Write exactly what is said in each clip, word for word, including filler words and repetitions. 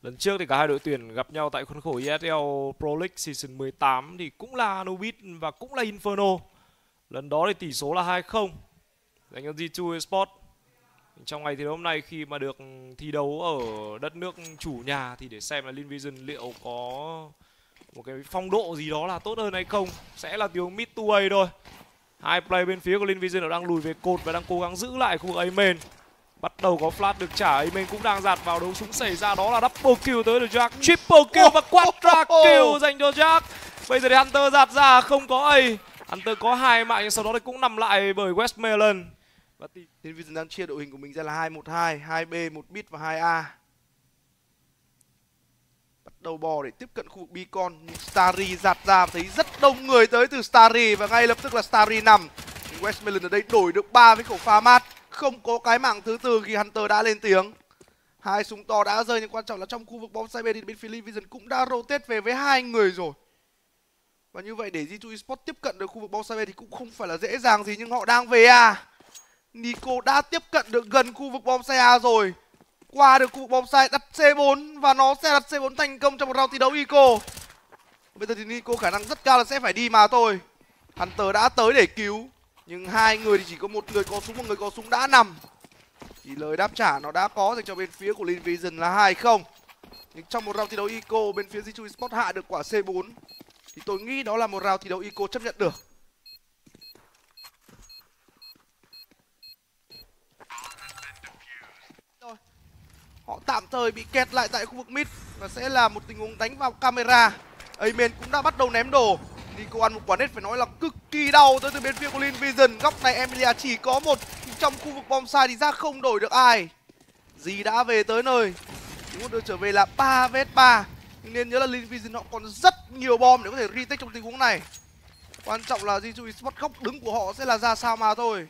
Lần trước thì cả hai đội tuyển gặp nhau tại khuôn khổ e ét lờ Pro League Season mười tám thì cũng là Anubis và cũng là Inferno. Lần đó thì tỷ số là hai không dành cho giê hai Esports. Trong ngày thi đấu hôm nay khi mà được thi đấu ở đất nước chủ nhà thì để xem là Linvision liệu có một cái phong độ gì đó là tốt hơn hay không. Sẽ là tiếng mid to A thôi. Hai play bên phía của Linvision đang lùi về cột và đang cố gắng giữ lại khu vực A main. Bắt đầu có flash được trả, A main cũng đang giạt vào, đấu súng xảy ra đó là double kill tới được Jack, triple kill và quadra kill dành cho Jack. Bây giờ thì Hunter giạt ra không có A, Hunter có hai mạng nhưng sau đó thì cũng nằm lại bởi Westmelon. Và Linvision đang chia đội hình của mình ra là hai một hai, hai B, một mid và hai A. Bắt đầu bò để tiếp cận khu vực Beacon, nhưng Starry giạt ra thấy rất đông người tới từ Starry và ngay lập tức là Starry nằm. Westmelon ở đây đổi được ba với khẩu pha mát, không có cái mạng thứ tư khi Hunter đã lên tiếng. Hai súng to đã rơi nhưng quan trọng là trong khu vực bonsai B thì bên phía Linvision cũng đã rotate về với hai người rồi. Và như vậy để giê hai Esports tiếp cận được khu vực bonsai B thì cũng không phải là dễ dàng gì, nhưng họ đang về à. Nico đã tiếp cận được gần khu vực bonsai A rồi, qua được khu vực bonsai đặt C bốn và nó sẽ đặt C bốn thành công trong một round thi đấu eco. Bây giờ thì Nico khả năng rất cao là sẽ phải đi mà thôi. Hunter đã tới để cứu, nhưng hai người thì chỉ có một người có súng, một người có súng đã nằm. Thì lời đáp trả nó đã có dành cho bên phía của Linvision là hai không. Nhưng trong một round thi đấu eco bên phía giê hai Esports hạ được quả C bốn thì tôi nghĩ đó là một round thi đấu eco chấp nhận được. Rồi, họ tạm thời bị kẹt lại tại khu vực mid và sẽ là một tình huống đánh vào camera. Amen cũng đã bắt đầu ném đồ. Nico ăn một quả nét phải nói là cực kỳ đau tới từ bên phía của Linvision. Góc này Emilia chỉ có một, trong khu vực bonsai thì ra không đổi được ai. Dì đã về tới nơi, chúng đưa trở về là ba vs ba. Nhưng nên nhớ là Linvision họ còn rất nhiều bom để có thể retake trong tình huống này. Quan trọng là giê hai Esports góc đứng của họ sẽ là ra sao mà thôi.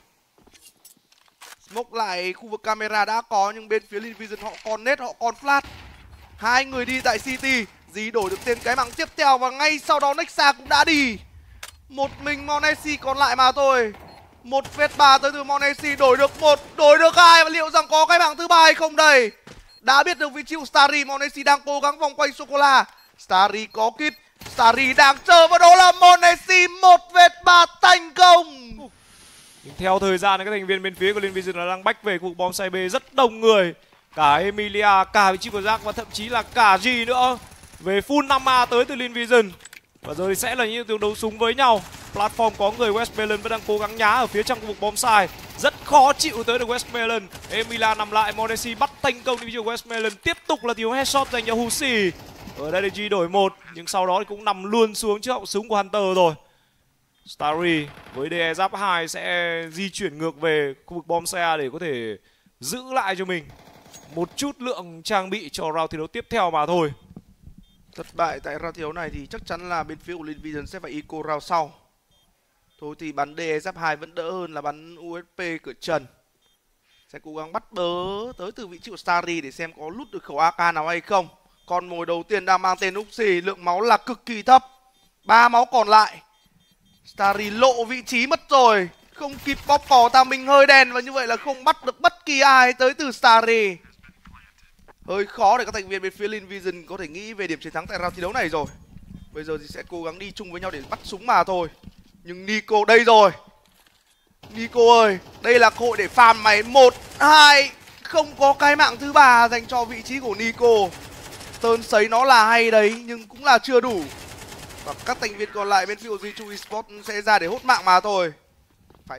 Smoke lại khu vực camera đã có, nhưng bên phía Linvision họ còn net, họ còn flash. Hai người đi tại City, dì đổi được tên cái mạng tiếp theo và ngay sau đó Nexa cũng đã đi. Một mình Monesi còn lại mà thôi. Một vs ba tới từ Monesi, đổi được một, đổi được hai, và liệu rằng có cái mạng thứ ba hay không đây? Đã biết được vị trí của Starry, Monesi đang cố gắng vòng quanh Sô-cô-la. Starry có kit, Starry đang chờ và đó là Monesi một vs ba thành công. Nhưng theo thời gian thì các thành viên bên phía của Linvision là đang bách về khu vực bonsai B rất đông người. Cả Emilia, cả vị trí của Jack và thậm chí là cả G nữa. Về full năm A tới từ Linvision. Và rồi sẽ là những tiếng đấu súng với nhau. Platform có người, Westmelon vẫn đang cố gắng nhá ở phía trong khu vực bonsai. Rất khó chịu tới được Westmelon. Emilia nằm lại, Monesi bắt thành công đi của Westmelon. Tiếp tục là tiếng headshot dành cho Husi. Ở đây thì G đổi một, nhưng sau đó thì cũng nằm luôn xuống trước họng súng của Hunter rồi. Starry với đê giáp hai sẽ di chuyển ngược về khu vực bom xe để có thể giữ lại cho mình một chút lượng trang bị cho round thi đấu tiếp theo mà thôi. Thất bại tại round thi đấu này thì chắc chắn là bên phía của Linvision sẽ phải eco round sau. Thôi thì bắn đê giáp hai vẫn đỡ hơn là bắn u ét pê cửa trần. Sẽ cố gắng bắt bớ tới từ vị trí của Starry để xem có lút được khẩu a ca nào hay không. Con mồi đầu tiên đang mang tên Uxi, lượng máu là cực kỳ thấp, ba máu còn lại. Starry lộ vị trí mất rồi, không kịp bóp cò tà mình hơi đen, và như vậy là không bắt được bất kỳ ai tới từ Starry. Hơi khó để các thành viên bên phía Linvision có thể nghĩ về điểm chiến thắng tại round thi đấu này rồi. Bây giờ thì sẽ cố gắng đi chung với nhau để bắt súng mà thôi. Nhưng Nico đây rồi. Nico ơi, đây là cơ hội để farm mày. Một, hai, không có cái mạng thứ ba dành cho vị trí của Nico. Tơn sấy nó là hay đấy, nhưng cũng là chưa đủ. Và các thành viên còn lại bên phía của giê hai Esports sẽ ra để hốt mạng mà thôi. Phải.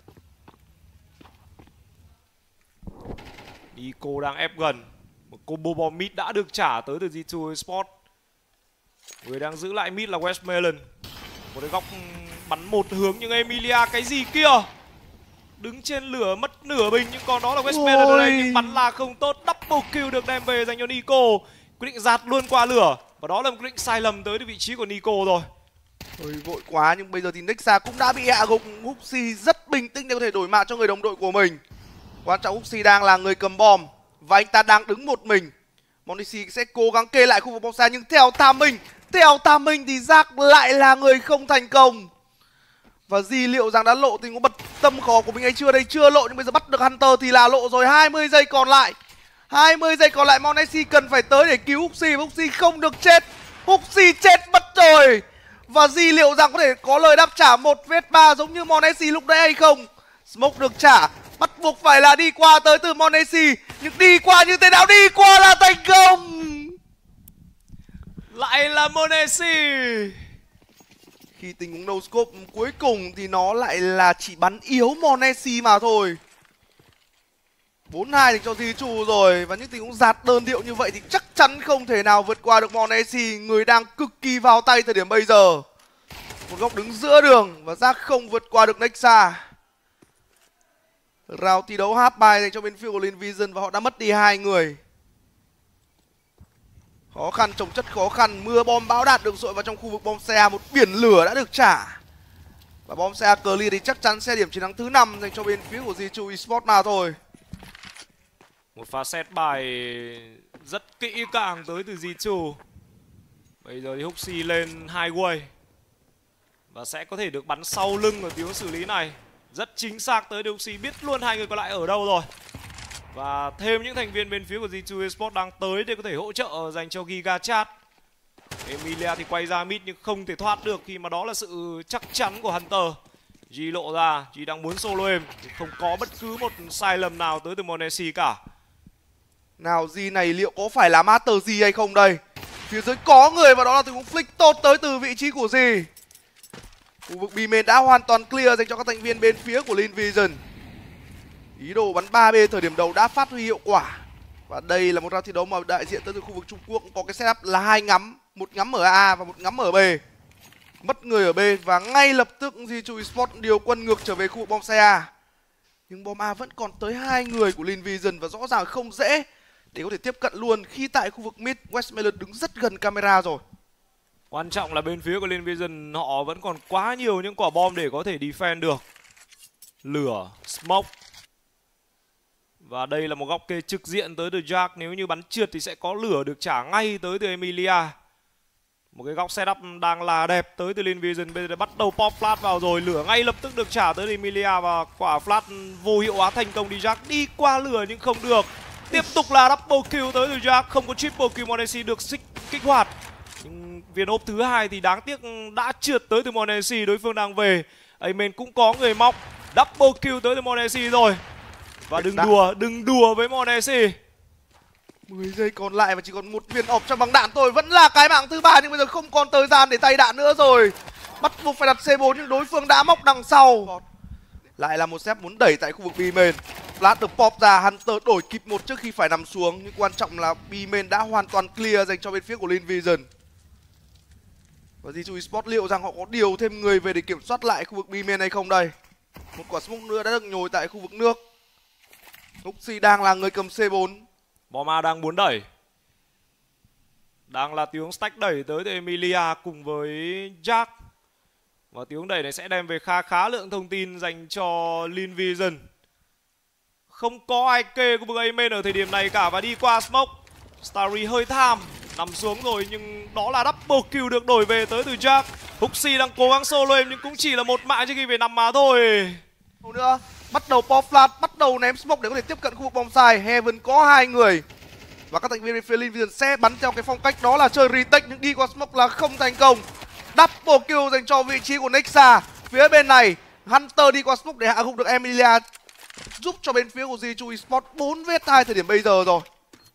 Nico đang ép gần. Một combo bom mid đã được trả tới từ giê hai Esports. Người đang giữ lại mid là Westmelon. Một cái góc bắn một hướng, nhưng Emilia cái gì kia? Đứng trên lửa mất nửa bình, nhưng còn đó là Westmelon ở đây, nhưng bắn là không tốt. Double kill được đem về dành cho Nico. Quyết định giạt luôn qua lửa, và đó là một quyết định sai lầm tới vị trí của Nico rồi. Hơi vội quá, nhưng bây giờ thì Nexa cũng đã bị hạ gục. Huxi rất bình tĩnh để có thể đổi mạng cho người đồng đội của mình. Quan trọng Huxi đang là người cầm bom và anh ta đang đứng một mình. Monisi sẽ cố gắng kê lại khu vực bom xa, nhưng theo Tam Minh, theo Tam Minh thì Jack lại là người không thành công. Và Di liệu rằng đã lộ tình huống bật tâm khó của mình hay chưa? Đây chưa lộ, nhưng bây giờ bắt được Hunter thì là lộ rồi. Hai mươi giây còn lại, hai mươi giây còn lại Monesi cần phải tới để cứu Huxi. Huxi không được chết. Huxi chết mất rồi. Và Di liệu rằng có thể có lời đáp trả một vs ba giống như Monesi lúc nãy hay không? Smoke được trả, bắt buộc phải là đi qua tới từ Monesi. Nhưng đi qua như thế nào? Đi qua là thành công. Lại là Monesi. Khi tình huống no scope cuối cùng thì nó lại là chỉ bắn yếu Monesi mà thôi. bốn hai dành cho Zichu rồi. Và những tình huống giạt đơn điệu như vậy thì chắc chắn không thể nào vượt qua được Monesi, người đang cực kỳ vào tay thời điểm bây giờ. Một góc đứng giữa đường và Jack không vượt qua được Nexa. Round thi đấu half bài dành cho bên phía của Linh Vision và họ đã mất đi hai người. Khó khăn trồng chất khó khăn, mưa bom bão đạn được dội vào trong khu vực bom xe, một biển lửa đã được trả. Và bom xe clear thì chắc chắn sẽ điểm chiến thắng thứ năm dành cho bên phía của Zichu Esports mà thôi. Một pha set bài rất kỹ càng tới từ Zichu. Bây giờ thì Huxi lên hai way và sẽ có thể được bắn sau lưng ở tiếng xử lý này. Rất chính xác tới Huxi, biết luôn hai người còn lại ở đâu rồi. Và thêm những thành viên bên phía của Zichu Esports đang tới để có thể hỗ trợ dành cho Giga Chat. Emilia thì quay ra mid nhưng không thể thoát được khi mà đó là sự chắc chắn của Hunter. G lộ ra, G đang muốn solo em, không có bất cứ một sai lầm nào tới từ Monesi cả. Nào G này liệu có phải là Master G hay không đây? Phía dưới có người và đó là tình huống flick tốt tới từ vị trí của G. Khu vực B main đã hoàn toàn clear dành cho các thành viên bên phía của Linh Vision. Ý đồ bắn ba B thời điểm đầu đã phát huy hiệu quả. Và đây là một round thi đấu mà đại diện tới từ khu vực Trung Quốc có cái setup là hai ngắm, một ngắm ở A và một ngắm ở B. Mất người ở B và ngay lập tức Zichu Esports điều quân ngược trở về khu vực bom xe A. Nhưng bom A vẫn còn tới hai người của Linh Vision và rõ ràng không dễ để có thể tiếp cận luôn khi tại khu vực mid Westmelon đứng rất gần camera rồi. Quan trọng là bên phía của Linh Vision họ vẫn còn quá nhiều những quả bom để có thể defend được. Lửa, smoke. Và đây là một góc kê trực diện tới từ Jack. Nếu như bắn trượt thì sẽ có lửa được trả ngay tới từ Emilia. Một cái góc setup đang là đẹp tới từ Linh Vision. Bây giờ bắt đầu pop flash vào rồi. Lửa ngay lập tức được trả tới Emilia. Và quả flash vô hiệu hóa thành công đi Jack. Đi qua lửa nhưng không được. Tiếp tục là double kill tới từ Jack. Không có triple kill, Monesi được xích kích hoạt. Nhưng viên ốp thứ hai thì đáng tiếc đã trượt tới từ Monesi. Đối phương đang về. Amen cũng có người móc. Double kill tới từ Monesi rồi. Và đừng đùa, đừng đùa với Monesi. mười giây còn lại và chỉ còn một viên ọc trong băng đạn thôi. Vẫn là cái mạng thứ ba nhưng bây giờ không còn thời gian để tay đạn nữa rồi. Bắt buộc phải đặt C bốn nhưng đối phương đã móc đằng sau. Lại là một xếp muốn đẩy tại khu vực B main. Flash được pop ra, Hunter đổi kịp một trước khi phải nằm xuống. Nhưng quan trọng là B main đã hoàn toàn clear dành cho bên phía của Linh Vision. Và Zichu Esports liệu rằng họ có điều thêm người về để kiểm soát lại khu vực B main hay không đây. Một quả smoke nữa đã được nhồi tại khu vực nước. Huxi đang là người cầm C bốn. Boma đang muốn đẩy. Đang là tiếng stack đẩy tới từ Emilia cùng với Jack. Và tiếng đẩy này sẽ đem về khá khá lượng thông tin dành cho Linh Vision. Không có ai kê của bức Amen ở thời điểm này cả và đi qua smoke. Starry hơi tham, nằm xuống rồi nhưng đó là double kill được đổi về tới từ Jack. Huxi đang cố gắng solo em nhưng cũng chỉ là một mạng trước khi về nằm mà thôi. Nữa bắt đầu pop flash, bắt đầu ném smoke để có thể tiếp cận khu vực bom sai. Heaven có hai người và các thành viên bên phía Linh Vision sẽ bắn theo cái phong cách đó là chơi retake nhưng đi qua smoke là không thành công. Double kill dành cho vị trí của Nexa. Phía bên này Hunter đi qua smoke để hạ gục được Emilia, giúp cho bên phía của Zichu Esports bốn vs hai thời điểm bây giờ rồi.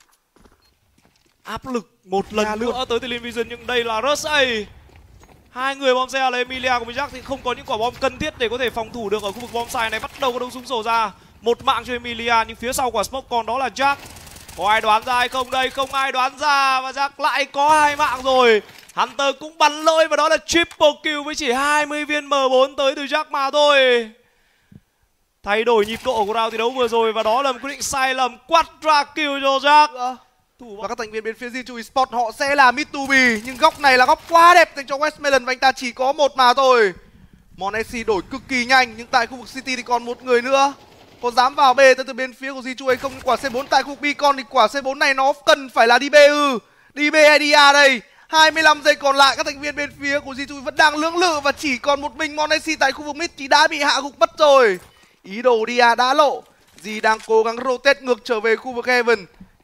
Áp lực một lần Ra nữa luôn tới từ Linh Vision nhưng đây là Rush A. Hai người bom xe là Emilia cùng với Jack thì không có những quả bom cần thiết để có thể phòng thủ được ở khu vực bom sai này. Bắt đầu có đấu súng sổ ra. Một mạng cho Emilia nhưng phía sau quả smoke còn đó là Jack. Có ai đoán ra hay không đây? Không ai đoán ra và Jack lại có hai mạng rồi. Hunter cũng bắn lỗi và đó là triple kill với chỉ hai mươi viên M bốn tới từ Jack mà thôi. Thay đổi nhịp độ của round thi đấu vừa rồi và đó là một quyết định sai lầm. Quadra kill cho Jack. Và các thành viên bên phía Zichu Esports họ sẽ là mid to be. Nhưng góc này là góc quá đẹp dành cho Westmelon và anh ta chỉ có một mà thôi. Monesi đổi cực kỳ nhanh nhưng tại khu vực City thì còn một người nữa. Có dám vào B tới từ bên phía của Zichu hay không? Quả C bốn tại khu vực Beacon thì quả C bốn này nó cần phải là đi B ư? Đi B hay đi A đây? hai mươi lăm giây còn lại, các thành viên bên phía của Zichu vẫn đang lưỡng lự và chỉ còn một mình Monesi tại khu vực mid thì đã bị hạ gục mất rồi. Ý đồ đi A đã lộ. Dì đang cố gắng rotate ngược trở về khu vực Heaven.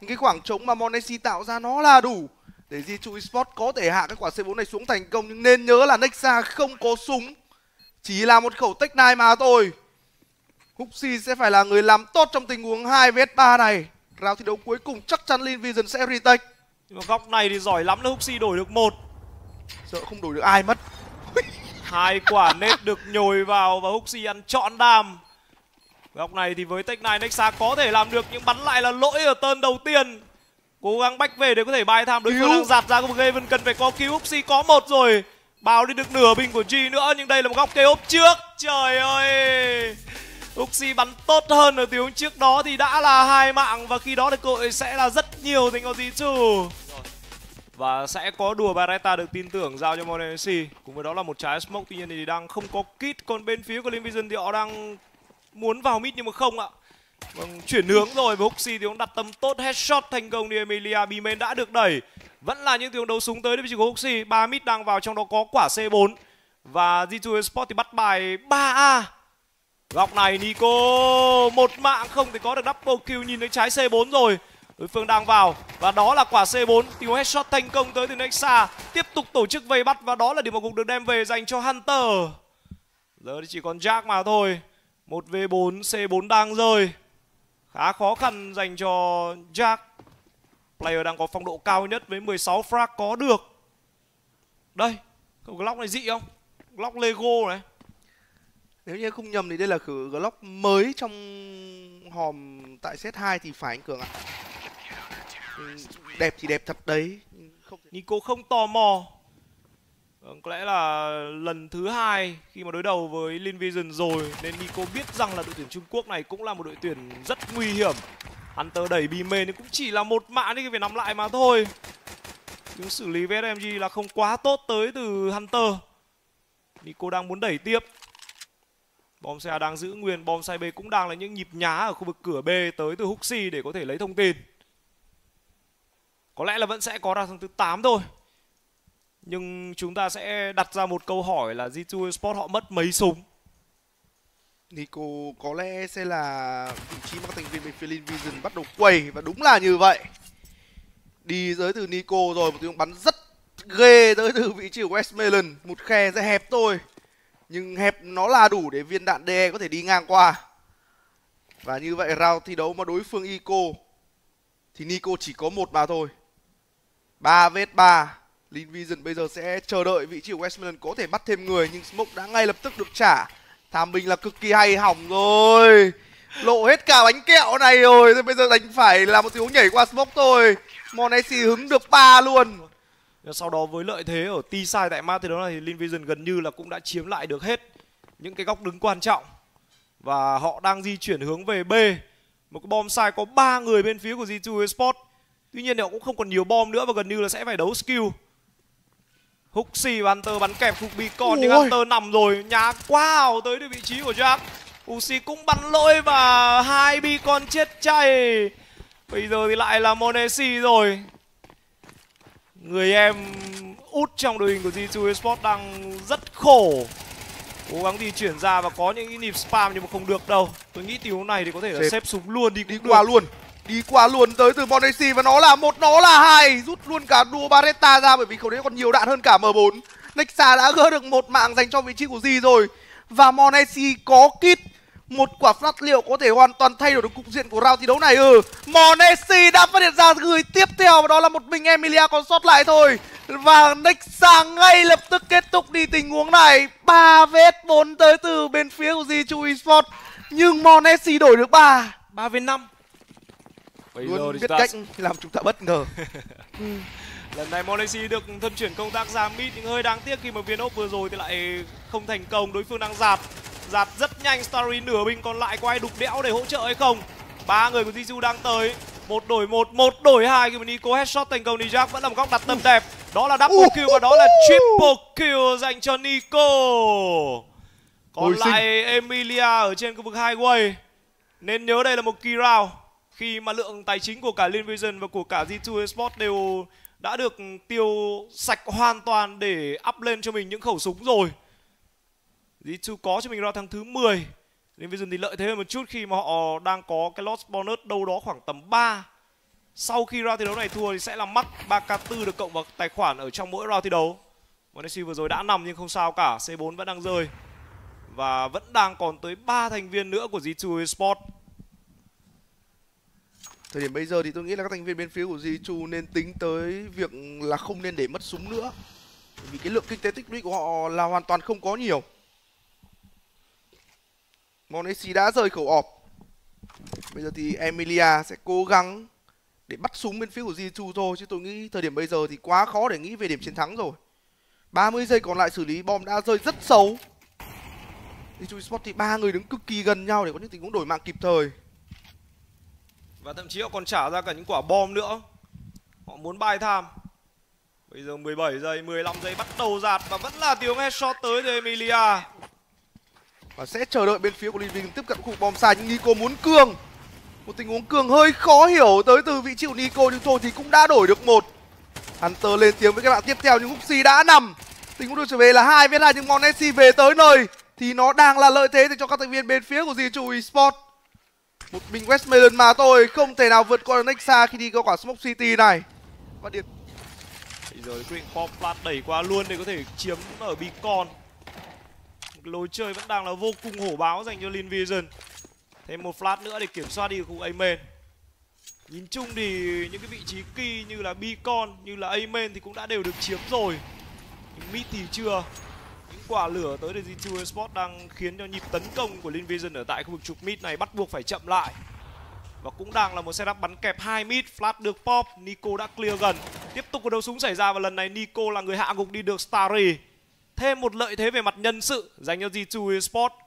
cái khoảng trống mà Monesi tạo ra nó là đủ để gi two Esports có thể hạ cái quả C bốn này xuống thành công. Nhưng nên nhớ là Nexa không có súng, chỉ là một khẩu Tech nine mà thôi. Huxi sẽ phải là người làm tốt trong tình huống hai vs ba này. Round thi đấu cuối cùng chắc chắn Lin Vision sẽ retake. Nhưng mà góc này thì giỏi lắm là Huxi đổi được một. Sợ không đổi được ai mất. Hai quả nết được nhồi vào và Huxi ăn trọn đam. Góc này thì với Tech nine Nexa có thể làm được nhưng bắn lại là lỗi ở turn đầu tiên. Cố gắng bách về để có thể bài tham, đối phương đang giạt ra của Gaven, cần phải có cứu. Huxi có một rồi, bao đi được nửa binh của G nữa, nhưng đây là một góc kê ốp trước. Trời ơi, Huxi bắn tốt hơn ở tình huống trước đó thì đã là hai mạng và khi đó thì cơ hội sẽ là rất nhiều dành cho gi two. Và sẽ có đùa Beretta được tin tưởng giao cho Monesi. Cùng với đó là một trái smoke, tuy nhiên thì đang không có kit. Còn bên phía của Lin Vision thì họ đang muốn vào mid nhưng mà không ạ. Vâng, chuyển hướng rồi, với Huxi thì cũng đặt tầm tốt, headshot thành công đi Emilia. B-main đã được đẩy, vẫn là những tiếng đấu súng tới đến vị trí của Huxi. Ba mid đang vào, trong đó có quả C bốn. Và gi two Esports thì bắt bài ba A. Góc này Nico một mạng không thì có được double kill, nhìn thấy trái C bốn rồi. Đối phương đang vào và đó là quả C bốn. Tiếng headshot thành công tới từ Nexa, tiếp tục tổ chức vây bắt và đó là điểm mà cục được đem về dành cho Hunter. Giờ thì chỉ còn Jack mà thôi. Một v bốn, C bốn đang rơi, khá khó khăn dành cho Jack. Player đang có phong độ cao nhất với mười sáu frag có được. Đây, cái Glock này dị không? Glock Lego này. Nếu như không nhầm thì đây là khử Glock mới trong hòm tại set hai thì phải anh Cường ạ. Đẹp thì đẹp thật đấy. Không thể... Nico không tò mò. Vâng, có lẽ là lần thứ hai khi mà đối đầu với Lin Vision rồi nên Nico biết rằng là đội tuyển Trung Quốc này cũng là một đội tuyển rất nguy hiểm. Hunter đẩy B-main cũng chỉ là một mạng nên phải nằm lại mà thôi. Nhưng xử lý với ét em giê là không quá tốt tới từ Hunter. Nico đang muốn đẩy tiếp. Bom xe đang giữ nguyên, bom xe B cũng đang là những nhịp nhá ở khu vực cửa B tới từ Huxi để có thể lấy thông tin. Có lẽ là vẫn sẽ có ra tháng thứ tám thôi. Nhưng chúng ta sẽ đặt ra một câu hỏi là gi two Esports họ mất mấy súng? Nico có lẽ sẽ là vị trí mà các thành viên bên phía Lin Vision bắt đầu quay và đúng là như vậy. Đi tới từ Nico rồi, một tiếng bắn rất ghê tới từ vị trí của Westmelon. Một khe rất hẹp thôi, nhưng hẹp nó là đủ để viên đạn đê e có thể đi ngang qua. Và như vậy round thi đấu mà đối phương Eco thì Nico chỉ có một mà thôi. Ba vs ba. Lin Vision bây giờ sẽ chờ đợi vị trí của Westmelon có thể bắt thêm người, nhưng smoke đã ngay lập tức được trả. Tham Bình là cực kỳ hay, hỏng rồi, lộ hết cả bánh kẹo này rồi. Rồi bây giờ đánh phải là một tình huống nhảy qua smoke thôi. Monesi hứng được ba luôn. Sau đó với lợi thế ở T-side tại map thì đó là thì Lin Vision gần như là cũng đã chiếm lại được hết những cái góc đứng quan trọng. Và họ đang di chuyển hướng về B. Một cái bom side có ba người bên phía của gi two Esports. Tuy nhiên thì họ cũng không còn nhiều bom nữa và gần như là sẽ phải đấu skill. Huxi và Hunter bắn kẹp phục Beacon nhưng Hunter nằm rồi, nhá wow tới được vị trí của Jack. Huxi cũng bắn lỗi và hai Beacon chết chay. Bây giờ thì lại là Monesi rồi. Người em út trong đội hình của gi two Esports đang rất khổ. Cố gắng di chuyển ra và có những cái nhịp spam nhưng mà không được đâu. Tôi nghĩ tình huống này thì có thể là xếp súng luôn đi đi qua được. luôn. Đi qua luôn tới từ Monesi và nó là một, nó là hai. Rút luôn cả đua Barretta ra bởi vì khẩu đấy còn nhiều đạn hơn cả M bốn. Nexa đã gỡ được một mạng dành cho vị trí của G rồi. Và Monesi có kit. Một quả flash liệu có thể hoàn toàn thay đổi được cục diện của round thi đấu này. Ừ, Monesi đã phát hiện ra người tiếp theo và đó là một mình Emilia còn sót lại thôi. Và Nexa ngay lập tức kết thúc đi tình huống này. Ba vs bốn tới từ bên phía của gi two Esports. Nhưng Monesi đổi được ba. ba vs năm. Bây Luôn giờ biết ta... cách làm chúng ta bất ngờ. ừ. Lần này Monesi được thuần chuyển công tác ra mid nhưng hơi đáng tiếc khi mà viên ốc vừa rồi thì lại không thành công. Đối phương đang giạt giạt rất nhanh. Starry nửa binh còn lại, có ai đục đẽo để hỗ trợ hay không? Ba người của gi two đang tới. Một đổi một, một đổi hai khi mà Nico headshot thành công. Nijak vẫn là một góc đặt tầm đẹp. Đó là double kill và đó là triple kill dành cho Nico. Còn Hồi lại sinh. Emilia ở trên khu vực highway. Nên nhớ đây là một key round khi mà lượng tài chính của cả Lin Vision và của cả gi two Esports đều đã được tiêu sạch hoàn toàn để up lên cho mình những khẩu súng rồi. gi two có cho mình ra tháng thứ mười. Lin Vision thì lợi thế hơn một chút khi mà họ đang có cái lost bonus đâu đó khoảng tầm ba. Sau khi round thi đấu này thua thì sẽ là mắc ba k tư được cộng vào tài khoản ở trong mỗi round thi đấu. Monesi vừa rồi đã nằm nhưng không sao cả, C bốn vẫn đang rơi. Và vẫn đang còn tới ba thành viên nữa của G hai Esports. Thời điểm bây giờ thì tôi nghĩ là các thành viên bên phía của G hai nên tính tới việc là không nên để mất súng nữa. Vì cái lượng kinh tế tích lũy của họ là hoàn toàn không có nhiều. Monesi đã rời khẩu ọp. Bây giờ thì Emilia sẽ cố gắng để bắt súng bên phía của G hai thôi. Chứ tôi nghĩ thời điểm bây giờ thì quá khó để nghĩ về điểm chiến thắng rồi. ba mươi giây còn lại xử lý bom đã rơi rất xấu. G hai Esports thì ba người đứng cực kỳ gần nhau để có những tình huống đổi mạng kịp thời. Và thậm chí họ còn trả ra cả những quả bom nữa. Họ muốn buy time. Bây giờ mười bảy giây, mười lăm giây bắt đầu giạt và vẫn là tiếng headshot tới từ Emilia. Và sẽ chờ đợi bên phía của Living tiếp cận khu vực bom sai, nhưng Nico muốn cương. Một tình huống cương hơi khó hiểu tới từ vị trí của Nico, nhưng thôi thì cũng đã đổi được một. Hunter lên tiếng với các bạn tiếp theo nhưng Huxi đã nằm. Tình huống được trở về là hai vs hai nhưng Monesi về tới nơi thì nó đang là lợi thế cho các thành viên bên phía của G hai Esports. Một mình Westmelon mà thôi, không thể nào vượt qua được Nexa khi đi qua quả Smoke City này. Và điểm bây giờ quyết định pop flash đẩy qua luôn để có thể chiếm ở Beacon. Lối chơi vẫn đang là vô cùng hổ báo dành cho Lin Vision. Thêm một flash nữa để kiểm soát đi khu A-main. Nhìn chung thì những cái vị trí key như là Beacon, như là A-main thì cũng đã đều được chiếm rồi. Nhưng mid thì chưa. Những quả lửa tới từ G hai Esports đang khiến cho nhịp tấn công của Lin Vision ở tại khu vực trục mid này bắt buộc phải chậm lại. Và cũng đang là một setup bắn kẹp hai mid, flash được pop, Nico đã clear gần. Tiếp tục có đấu súng xảy ra và lần này Nico là người hạ gục đi được Starry. Thêm một lợi thế về mặt nhân sự dành cho G hai Esports.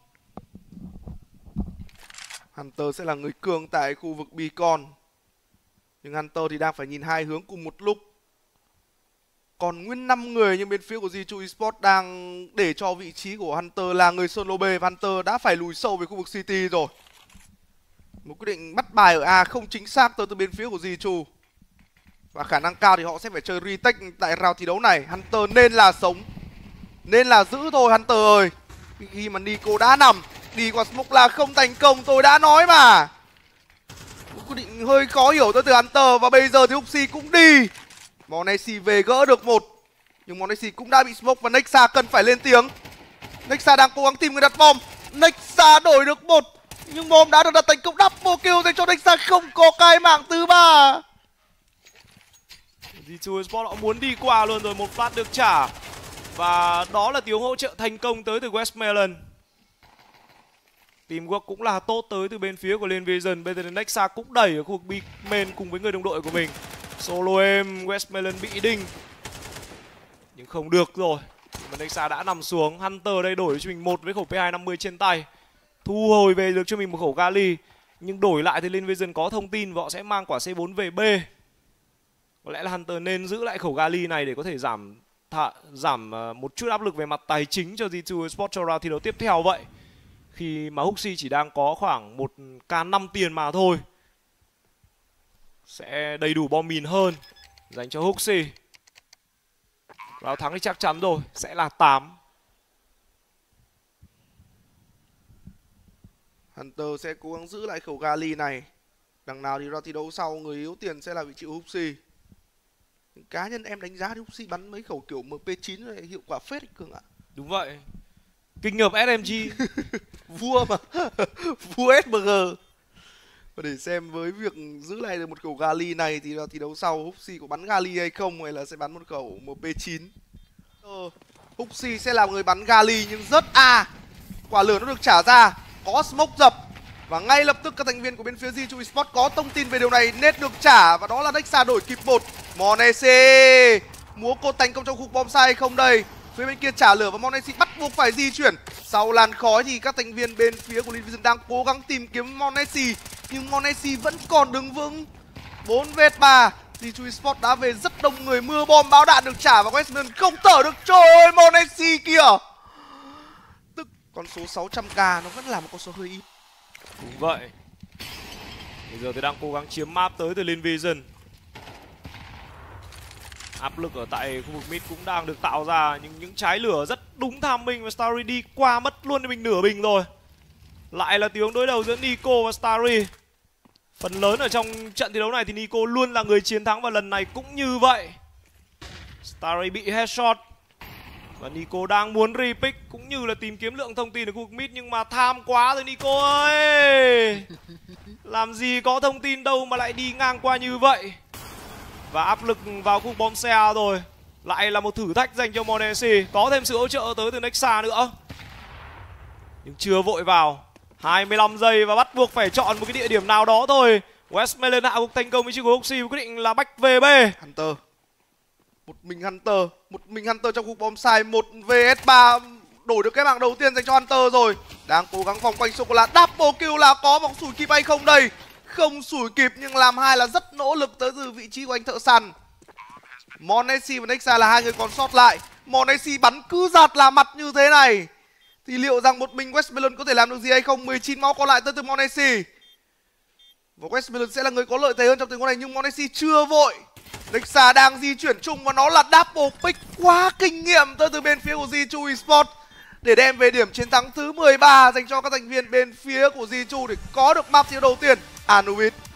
Hunter sẽ là người cường tại khu vực Beacon. Nhưng Hunter thì đang phải nhìn hai hướng cùng một lúc. Còn nguyên năm người nhưng bên phía của G hai Esports đang để cho vị trí của Hunter là người solo B. Và Hunter đã phải lùi sâu về khu vực City rồi. Một quyết định bắt bài ở A không chính xác tới từ bên phía của G hai. Và khả năng cao thì họ sẽ phải chơi retake tại round thi đấu này. Hunter nên là sống, nên là giữ thôi Hunter ơi. Khi mà Nico đã nằm, đi qua smoke là không thành công, tôi đã nói mà. Một quyết định hơi khó hiểu tới từ Hunter. Và bây giờ thì Huxi cũng đi. Monesi về gỡ được một. Nhưng Monesi cũng đã bị smoke và Nexa cần phải lên tiếng. Nexa đang cố gắng tìm người đặt bom. Nexa đổi được một. Nhưng bom đã được đặt thành công, double kill dành cho Nexa, không có cái mạng thứ ba. G hai Esports họ muốn đi qua luôn rồi, một flash được trả. Và đó là tiếng hỗ trợ thành công tới từ Westmelon. Teamwork cũng là tốt tới từ bên phía của Lin Vision. Bây giờ Nexa cũng đẩy ở khu vực B main cùng với người đồng đội của mình. Solo em, Westmelon bị đinh. Nhưng không được rồi. Mà Nexa đã nằm xuống. Hunter đây đổi cho mình một với khẩu P hai năm mươi trên tay. Thu hồi về được cho mình một khẩu Gali. Nhưng đổi lại thì Lin Vision có thông tin và họ sẽ mang quả C bốn về B. Có lẽ là Hunter nên giữ lại khẩu Gali này để có thể giảm thả, giảm một chút áp lực về mặt tài chính cho G hai Esports cho round thi đấu tiếp theo vậy. Khi mà Huxi chỉ đang có khoảng một k năm tiền mà thôi. Sẽ đầy đủ bom mìn hơn dành cho Huxi. Round thắng thì chắc chắn rồi, sẽ là tám. Hunter sẽ cố gắng giữ lại khẩu Gali này. Đằng nào thì round thi đấu sau người yếu tiền sẽ là vị trí của Huxi. Cá nhân em đánh giá thì Huxi bắn mấy khẩu kiểu M P chín này hiệu quả phết đấy Cường ạ. Đúng vậy. Kinh ngợp S M G. Vua mà. Vua S M G. Và để xem với việc giữ lại được một khẩu Gali này thì thi đấu sau Huxi có bắn Gali hay không, hay là sẽ bắn một khẩu M P chín. Ờ, Huxi sẽ là người bắn Gali nhưng rất A. Quả lửa nó được trả ra, có smoke dập. Và ngay lập tức các thành viên của bên phía G hai Esports có thông tin về điều này, net được trả và đó là Nexa đổi kịp một. Monesi múa cột thành công trong khu bom sai không đây. Phía bên kia trả lửa và Monesi bắt buộc phải di chuyển. Sau làn khói thì các thành viên bên phía của Lin Vision đang cố gắng tìm kiếm Monesi, nhưng Monesi vẫn còn đứng vững. bốn vs ba. G hai Esports đã về rất đông người, mưa bom bão đạn được trả và Westman không thở được. Trời ơi, Monesi kìa. Tức con số sáu trăm k nó vẫn là một con số hơi ít. Đúng vậy. Bây giờ thì đang cố gắng chiếm map tới từ Lin Vision. Áp lực ở tại khu vực mid cũng đang được tạo ra. Nhưng những trái lửa rất đúng timing và Starry đi qua mất luôn mình nửa bình rồi. Lại là tiếng đối đầu giữa Nico và Starry. Phần lớn ở trong trận thi đấu này thì Nico luôn là người chiến thắng và lần này cũng như vậy. Starry bị headshot và Nico đang muốn repick cũng như là tìm kiếm lượng thông tin ở khu vực mid, nhưng mà tham quá rồi Nico ơi. Làm gì có thông tin đâu mà lại đi ngang qua như vậy. Và áp lực vào khu bom xe rồi. Lại là một thử thách dành cho Monesi. Có thêm sự hỗ trợ tới từ Nexa nữa, nhưng chưa vội vào. Hai mươi lăm giây và bắt buộc phải chọn một cái địa điểm nào đó thôi. Westmelon hạ gục thành công với Chico Oxy, quyết định là bách vê bê. Hunter, một mình Hunter, một mình Hunter trong khu bom sai, một vs ba, đổi được cái mạng đầu tiên dành cho Hunter rồi. Đang cố gắng vòng quanh Sô-cô-la, double kill là có bóng sủi kịp hay không đây? Không sủi kịp nhưng làm hai là rất nỗ lực tới từ vị trí của anh thợ săn. Monesi và Nexa là hai người còn sót lại. Monesi bắn cứ giạt là mặt như thế này thì liệu rằng một mình Westmelon có thể làm được gì hay không? mười chín máu còn lại tới từ Monesi. Và Westmelon sẽ là người có lợi thế hơn trong tình huống này, nhưng Monesi chưa vội. Nexa đang di chuyển chung và nó là double pick quá kinh nghiệm tới từ bên phía của giê hai Esports để đem về điểm chiến thắng thứ mười ba dành cho các thành viên bên phía của giê hai để có được map chiến đầu tiên Anubis.